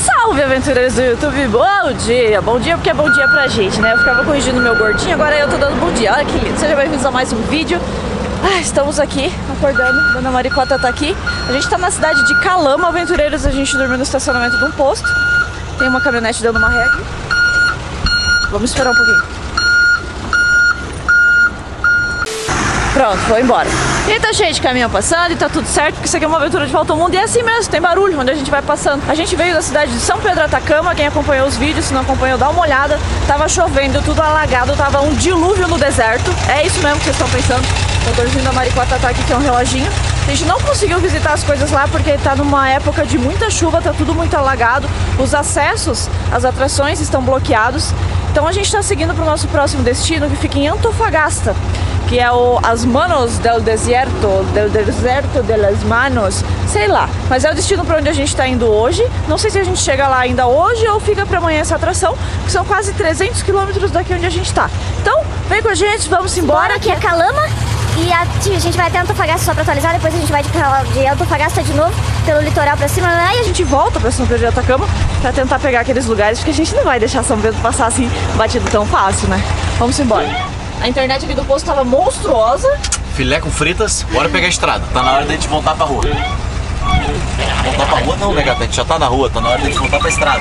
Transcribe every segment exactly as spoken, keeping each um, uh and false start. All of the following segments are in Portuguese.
Salve, aventureiros do YouTube, bom dia! Bom dia porque é bom dia pra gente, né? Eu ficava corrigindo meu gordinho, agora eu tô dando bom dia. Olha que lindo, sejam bem-vindos a mais um vídeo. Ah, estamos aqui, acordando, Dona Maricota tá aqui. A gente tá na cidade de Calama, aventureiros, a gente dormiu no estacionamento de um posto. Tem uma caminhonete dando uma ré aqui. Vamos esperar um pouquinho. Pronto, foi embora. E tá cheio de caminhão passando e tá tudo certo, porque isso aqui é uma aventura de volta ao mundo e é assim mesmo, tem barulho onde a gente vai passando. A gente veio da cidade de São Pedro Atacama, quem acompanhou os vídeos, se não acompanhou, dá uma olhada. Tava chovendo, tudo alagado, tava um dilúvio no deserto. É isso mesmo que vocês estão pensando. O motorzinho da Maricota tá aqui, que é um reloginho. A gente não conseguiu visitar as coisas lá porque tá numa época de muita chuva, tá tudo muito alagado. Os acessos, as atrações estão bloqueados. Então a gente tá seguindo pro nosso próximo destino, que fica em Antofagasta, que é o As Manos del Desierto, del Deserto de las Manos, sei lá. Mas é o destino para onde a gente está indo hoje. Não sei se a gente chega lá ainda hoje ou fica para amanhã essa atração, que são quase trezentos quilômetros daqui onde a gente está. Então, vem com a gente, vamos embora. Aqui é Calama e a, a gente vai até Antofagasta só para atualizar, depois a gente vai de, de Antofagasta de novo, pelo litoral para cima, né? E a gente volta para São Pedro de Atacama para tentar pegar aqueles lugares, porque a gente não vai deixar São Pedro passar assim, batido tão fácil, né? Vamos embora. A internet aqui do posto tava monstruosa. Filé com fritas, bora pegar a estrada. Tá na hora da gente voltar pra rua. Voltar pra rua não, né, gata? A gente já tá na rua, tá na hora da gente voltar pra estrada.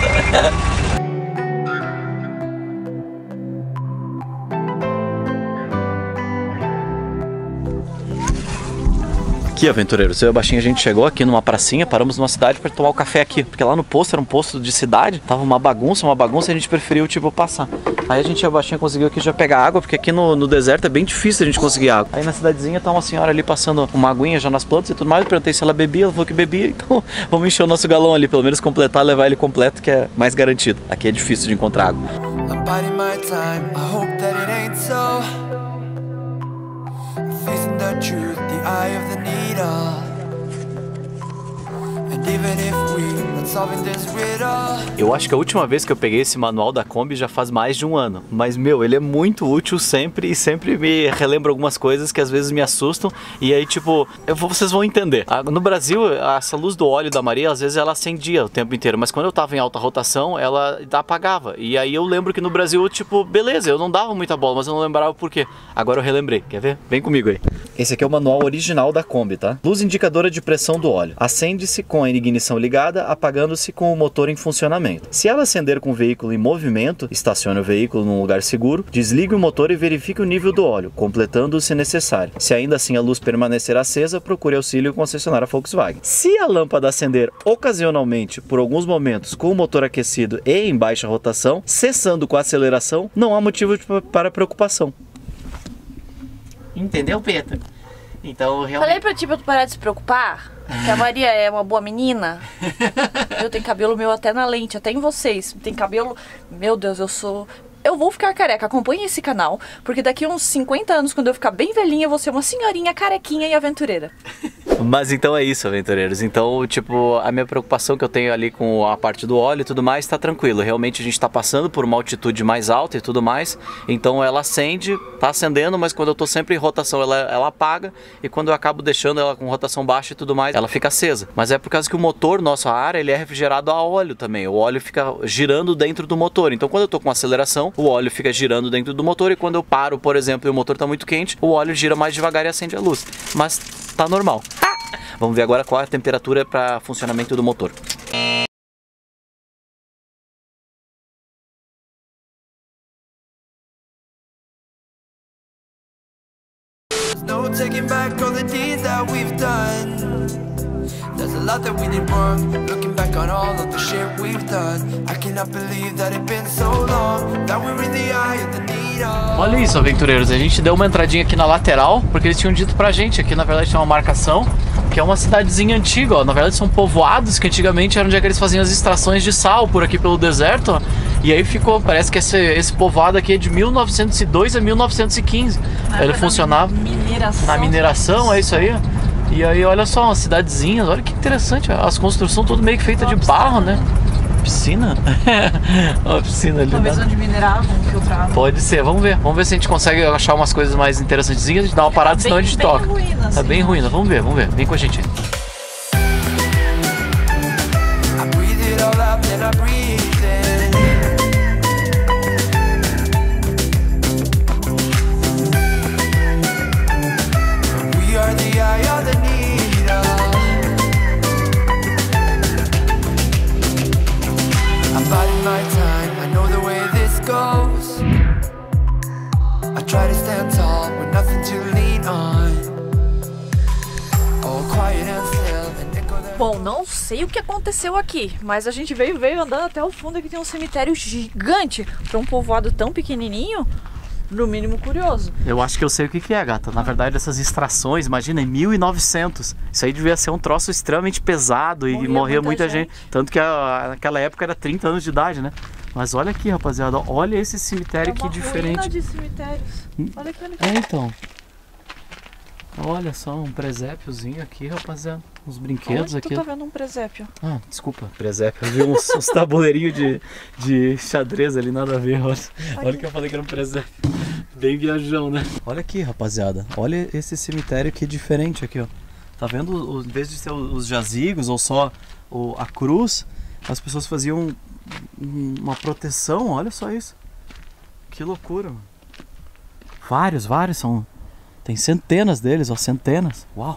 Aqui, aventureiros, eu e a Baixinha, a gente chegou aqui numa pracinha, paramos numa cidade para tomar o café aqui, porque lá no posto era um posto de cidade, tava uma bagunça, uma bagunça, e a gente preferiu, tipo, passar. Aí a gente e a Baixinha conseguiu aqui já pegar água, porque aqui no, no deserto é bem difícil a gente conseguir água. Aí na cidadezinha tá uma senhora ali passando uma aguinha já nas plantas e tudo mais, eu perguntei se ela bebia, ela falou que bebia, então vamos encher o nosso galão ali, pelo menos completar, levar ele completo, que é mais garantido. Aqui é difícil de encontrar água. Facing the truth, the eye of the needle. And even if we not solving this riddle. Eu acho que a última vez que eu peguei esse manual da Kombi já faz mais de um ano. Mas, meu, ele é muito útil sempre e sempre me relembra algumas coisas que às vezes me assustam. E aí, tipo, eu vou, vocês vão entender. No Brasil, essa luz do óleo da Maria, às vezes ela acendia o tempo inteiro. Mas quando eu tava em alta rotação, ela apagava. E aí eu lembro que no Brasil, tipo, beleza, eu não dava muita bola, mas eu não lembrava por quê. Agora eu relembrei. Quer ver? Vem comigo aí. Esse aqui é o manual original da Kombi, tá? Luz indicadora de pressão do óleo. Acende-se com a ignição ligada, apagando-se com o motor em funcionamento. Se ela acender com o veículo em movimento, estacione o veículo num lugar seguro, desligue o motor e verifique o nível do óleo, completando-o se necessário. Se ainda assim a luz permanecer acesa, procure auxílio concessionária Volkswagen. Se a lâmpada acender ocasionalmente por alguns momentos com o motor aquecido e em baixa rotação, cessando com a aceleração, não há motivo para preocupação. Entendeu, Petra? Então, realmente... Falei pra ti pra tu parar de se preocupar, que a Maria é uma boa menina. Eu tenho cabelo meu até na lente, até em vocês. Tem cabelo... Meu Deus, eu sou... Eu vou ficar careca, acompanhe esse canal, porque daqui a uns cinquenta anos, quando eu ficar bem velhinha, eu vou ser uma senhorinha carequinha e aventureira. Mas então é isso, aventureiros. Então, tipo, a minha preocupação que eu tenho ali com a parte do óleo e tudo mais, tá tranquilo. Realmente a gente tá passando por uma altitude mais alta e tudo mais. Então ela acende, tá acendendo, mas quando eu tô sempre em rotação, ela, ela apaga. E quando eu acabo deixando ela com rotação baixa e tudo mais, ela fica acesa. Mas é por causa que o motor, nosso ar, ele é refrigerado a óleo também. O óleo fica girando dentro do motor. Então quando eu tô com aceleração, o óleo fica girando dentro do motor. E quando eu paro, por exemplo, e o motor tá muito quente, o óleo gira mais devagar e acende a luz. Mas tá normal. Vamos ver agora qual é a temperatura para funcionamento do motor. Olha isso, aventureiros, a gente deu uma entradinha aqui na lateral, porque eles tinham dito pra gente, aqui na verdade tem uma marcação, que é uma cidadezinha antiga, ó. Na verdade são povoados que antigamente era onde é que eles faziam as extrações de sal por aqui pelo deserto, ó. E aí ficou, parece que esse, esse povoado aqui é de mil novecentos e dois a mil novecentos e quinze. Ah, ele funcionava mineração, na mineração, é isso aí, ó. E aí olha só, umas cidadezinhas, olha que interessante, ó. As construções tudo meio que feitas de barro, né? Piscina? Uma piscina ali. Talvez onde mineravam, filtravam. Pode ser, vamos ver. Vamos ver se a gente consegue achar umas coisas mais interessantezinhas. A gente dá uma parada, tá senão bem, a gente toca. Ruína, tá assim, bem ruim, vamos ver, vamos ver. Vem com a gente. all up, then I breathe in. We are the eye of the needle. I'm biding my time, I know the way this goes. I try to stand tall with nothing to lean on. All quiet and still, and echo that. Bom, não sei o que aconteceu aqui, mas a gente veio, veio andando até o fundo, aqui tem um cemitério gigante para um povoado tão pequenininho, no mínimo curioso. Eu acho que eu sei o que que é, gata. Na verdade, essas extrações, imagina, em mil e novecentos. Isso aí devia ser um troço extremamente pesado e Morria morria muita muita gente. gente. Tanto que a- naquela época era trinta anos de idade, né? Mas olha aqui, rapaziada, olha esse cemitério É que uma diferente. ruína de cemitérios. Olha aqui, olha aqui. É, então. Olha só, um presépiozinho aqui, rapaziada. Uns brinquedos Onde aqui. tu tá vendo um presépio? Ah, desculpa, presépio. Eu vi uns, uns tabuleirinhos de, de xadrez ali, nada a ver. Olha, olha que eu falei que era um presépio. Bem viajão, né? Olha aqui, rapaziada. Olha esse cemitério que diferente aqui, ó. Tá vendo? O- Em vez de ser os jazigos ou só o- a cruz, as pessoas faziam um- um- uma proteção. Olha só isso. Que loucura, mano. Vários, vários são. Tem centenas deles, ó, centenas. Uau.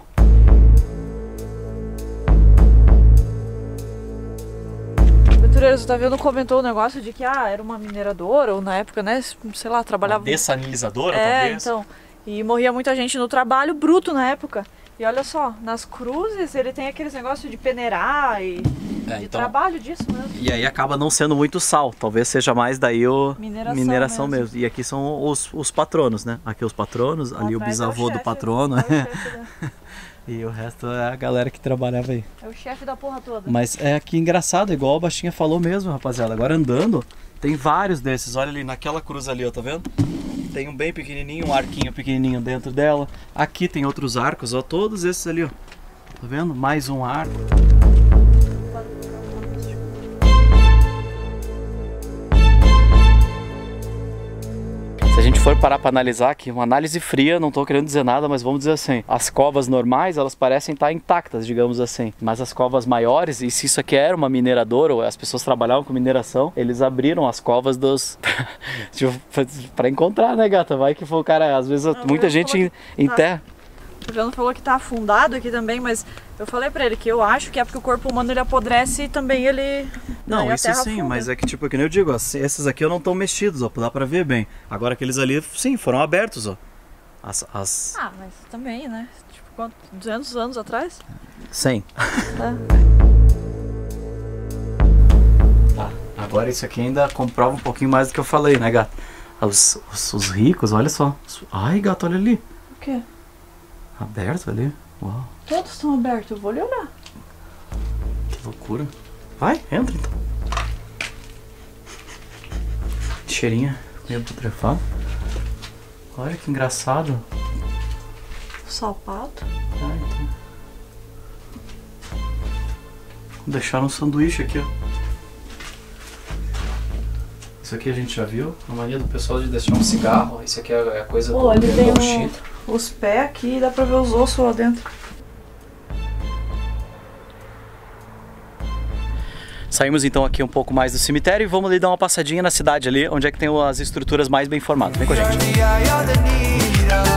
Aventureiros, você tá vendo? Comentou o negócio de que ah, era uma mineradora, ou na época, né? Sei lá, trabalhava. Dessanilizadora, É, talvez. então. E morria muita gente no trabalho bruto na época. E olha só, nas cruzes ele tem aqueles negócios de peneirar e É, de então- trabalho disso mesmo. E aí acaba não sendo muito sal, talvez seja mais daí o Mineração mesmo. mesmo. E aqui são os, os patronos, né? Aqui os patronos, ali o Atrás é bisavô do chefe, patrono é o chefe da- e o resto é a galera que trabalhava aí. É o chefe da porra toda. Mas é aqui engraçado, igual a Baixinha falou mesmo, rapaziada. Agora andando, tem vários desses. Olha ali, naquela cruz ali, ó, tá vendo? Tem um bem pequenininho, um arquinho pequenininho dentro dela. Aqui tem outros arcos, ó, todos esses ali, ó. Tá vendo? Mais um arco. Se a gente for parar para analisar aqui, uma análise fria, não estou querendo dizer nada, mas vamos dizer assim, as covas normais, elas parecem estar intactas, digamos assim, mas as covas maiores, e se isso aqui era uma mineradora, ou as pessoas trabalhavam com mineração, eles abriram as covas dos... para encontrar, né, gata? Vai que foi o cara, às vezes Não, muita ele gente falou que- enterra. O Juliano falou que tá afundado aqui também, mas eu falei pra ele que eu acho que é porque o corpo humano ele apodrece e também ele... Não, aí a isso terra sim, afunda. mas é que tipo, que nem eu digo, ó, se- esses aqui não estão mexidos, ó, dá pra ver bem. Agora aqueles ali, sim, foram abertos, ó. As... as... Ah, mas também, né? Tipo, quanto? duzentos anos atrás? cem. Tá. Tá, agora isso aqui ainda comprova um pouquinho mais do que eu falei, né, gato? Os, os, os ricos, olha só. Ai, gato, olha ali. O quê? Aberto ali. Uau, Todos estão abertos, eu vou lhe olhar. que loucura. Vai, entra então. Cheirinha meio putrefado. Olha que engraçado. Sapato. Ah, então. Deixaram um sanduíche aqui, ó. Isso aqui a gente já viu. A mania do pessoal de deixar um cigarro. Isso aqui é a coisa Pô, ele do tem Gauchito. um, os pés aqui e dá pra ver os ossos lá dentro. Saímos então aqui um pouco mais do cemitério e vamos ali dar uma passadinha na cidade ali, onde é que tem as estruturas mais bem formadas. Vem com a gente. The eye of the needle.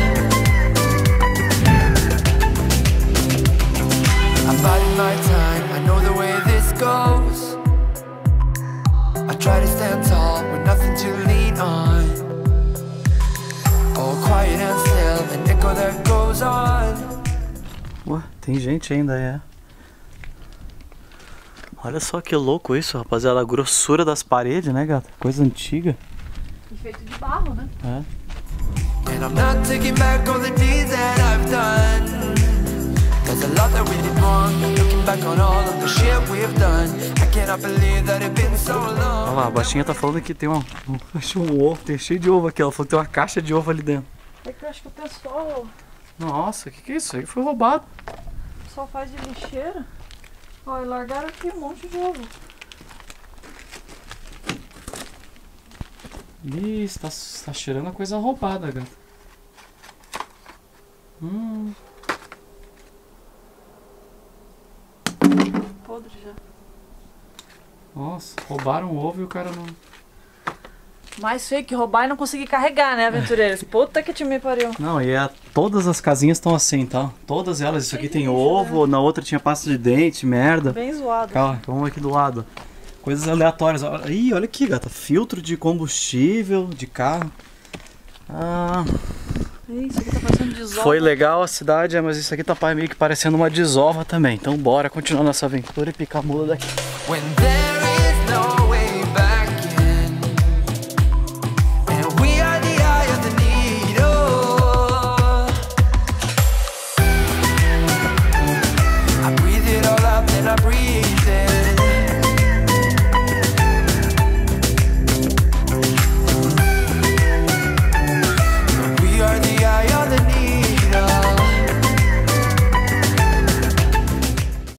I'm biding my time, I know the way this goes. I try to stand tall with nothing to lean on. All quiet and still, an echo that goes on. Ué, tem gente ainda, é. Olha só que louco isso, rapaziada. A grossura das paredes, né, gata? Coisa antiga. E feito de barro, né? É. And I'm not taking back all the deeds that I've done. There's a lot that we did wrong. Looking back on all of the shit we've done. I cannot believe that it's been so long. Olha lá, a baixinha tá falando que tem uma, um, achei um ovo, tem cheio de ovo aqui. Ela falou que tem uma caixa de ovo ali dentro. É que eu acho que o pessoal, Nossa, o que que é isso aí? Foi roubado. o pessoal faz de lixeira. Ó, e largaram aqui um monte de ovo. Ih, tá, tá cheirando a coisa roubada, gata. Hum. Podre já. Nossa, roubaram o ovo e o cara não... Mais feio que roubar e não conseguir carregar, né, aventureiros? Puta que te me pariu. Não, e é, todas as casinhas estão assim, tá? Todas elas. Isso aqui tem ovo, na outra tinha pasta de dente, merda. Bem zoado. Calma, vamos aqui do lado. Coisas aleatórias. Ih, olha aqui, gata. Filtro de combustível de carro. Ah... Isso aqui tá parecendo desova. Foi legal a cidade, mas isso aqui tá meio que parecendo uma desova também. Então bora continuar nossa aventura e picar a mula daqui. When there